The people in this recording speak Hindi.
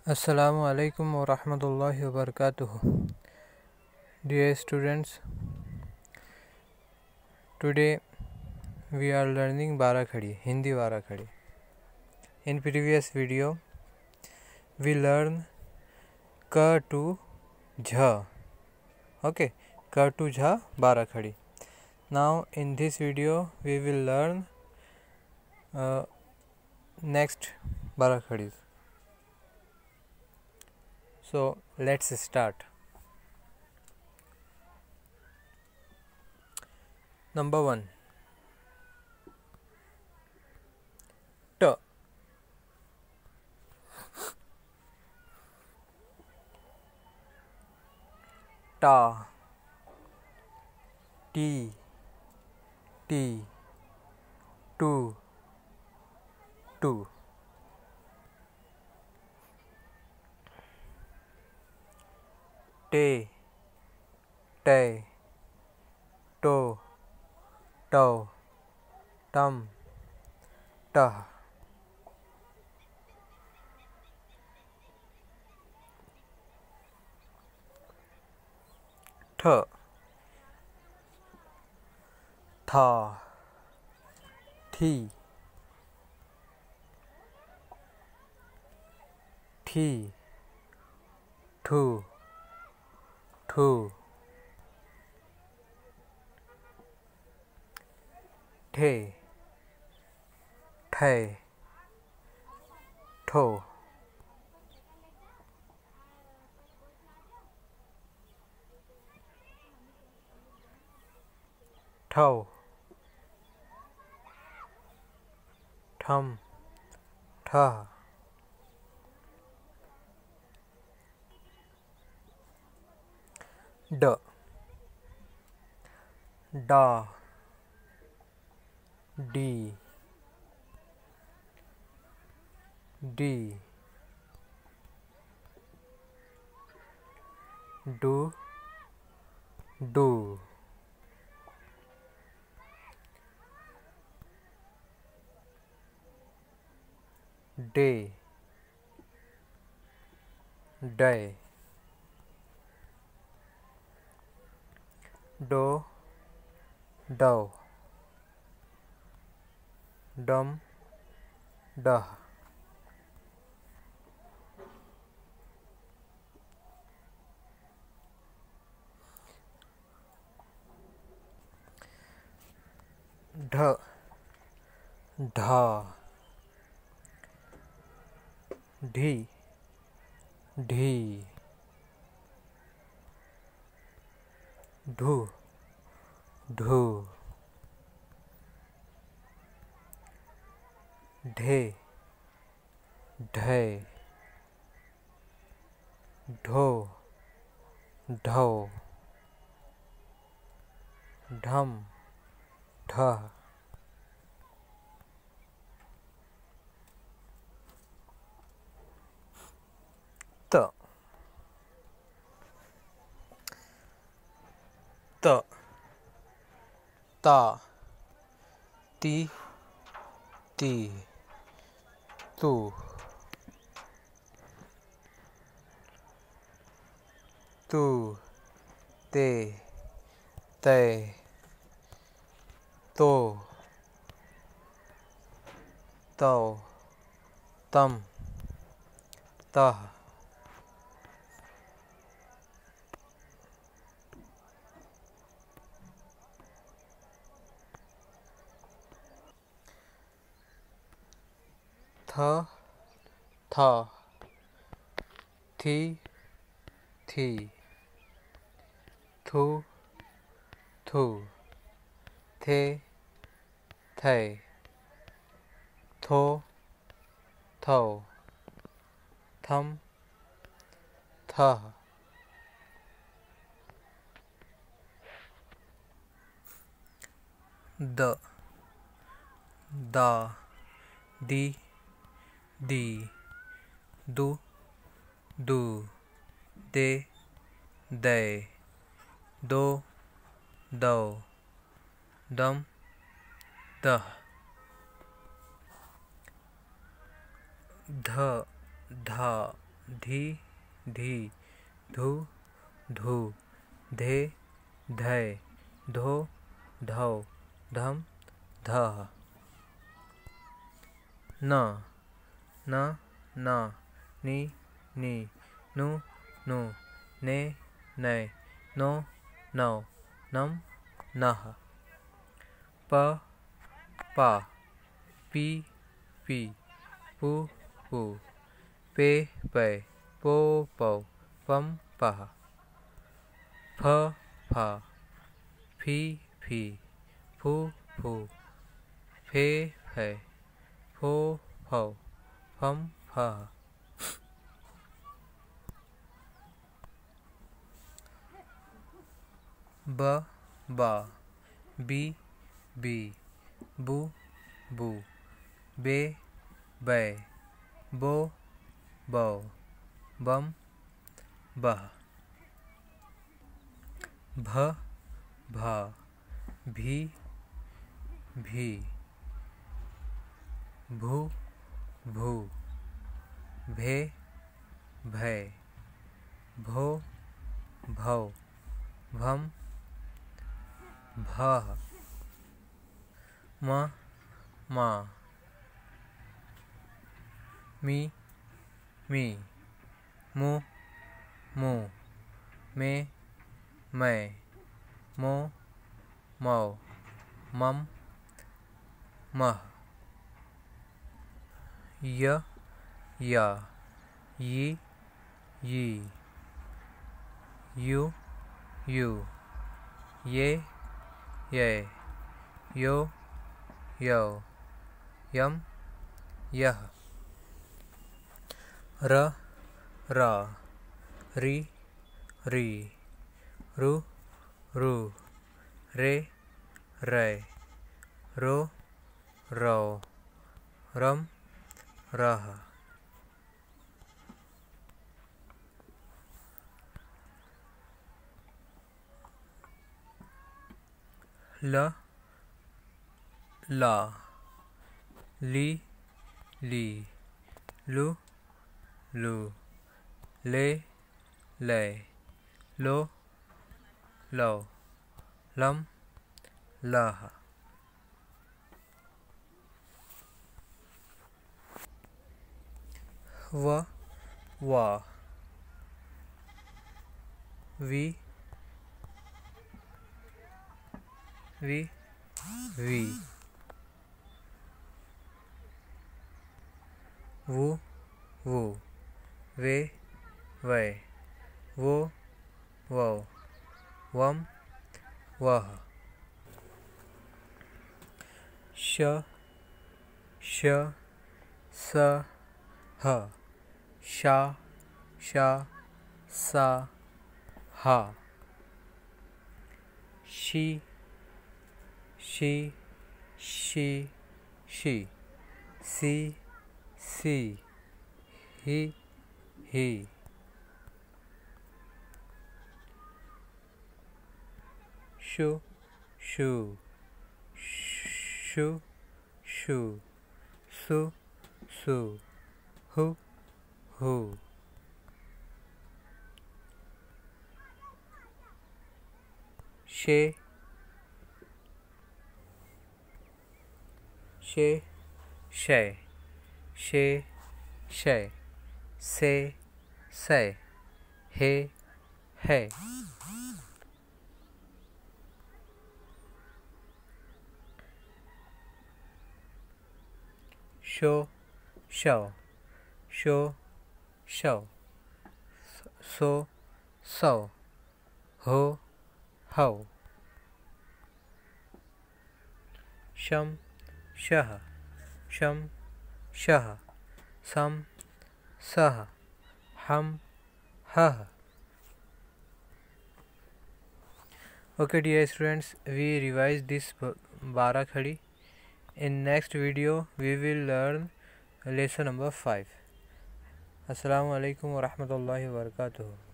Assalamu alaikum wa rahmatullahi wa barakatuh. Dear students, today we are learning Barakhadi, Hindi Barakhadi. In previous video, we learned Ka to Jha. Okay, Ka to Jha Barakhadi. Now in this video, we will learn next Barakhadis. So let's start. Number 1. T. Ta. T. T. Tu. Tu. Te. Te. To. To. Tum. Tah. Th. Tha. Thi. Thi. Thu. Thu. Thay. Thay. Tho. Thâu. Thum. Tha. D. Da. D. D. Do. Do. Day. Day. Do. Do. Dum. Dah. Dh. Dha. Dhi. Dhi. Dhu. Dhu. Dhe. Dhe. Dho. Dho. Dham. Dha. T. T. Ta. Ti. Ti. Tu. Tu. Te. Te. To. To. Tam. Tah. Th. Tha. Thi. Thi. Thu. Thu. The. Thay. Tho. Tho. Thum. Tha. D. Da. Di. Di. Du. Du. De. De. Do. Do. Dum. Dah. Dh. Dha. धी धी, धू धू, धे धय, धो धौ, धम धह। न न न, नि नि, नु नु, ने नै, नो नौ, नम नः। प पा, पी पी, पू पू, पे पै, पो पौ, पम पः। फ फा, फी फी, फू फू, फे फै, फो फौ, फम फः। ब बा, बी बी, बू बू, बे बै, बो बौ, बम बह। भ भा, भी भी, भू भू, भे भै, भो भौ, भम भः। म मा, मी मी, मु मु, मे मै, मो मौ, मम मः। य या, यी यी, यू यू, ये ये, यो यो, यम यह। र रा, री री, रु रु, रे रै, रो रौ, रम रह। ल ला, ली ली, लू लू, ले ले, लो लो, लम लह। व वा, वी वी वी, वू वू, वे वै, वो वौ, वम वह। श श, स ह, शा शा, सा हा। शी शी शी शी, सी सी, ही ही। शु शु, शु शु, सु सु, हु हु। शे शे शै, शे शै, से सै, हे है। शो शौ, शो शौ, सो सौ, हो हौ। शम शह, शम शह, सम सह, हम हह। Okay dear students, we revised this Bara Khadi. In next video we will learn lesson number 5. Assalamu alaikum wa rahmatullahi wa barakatuh.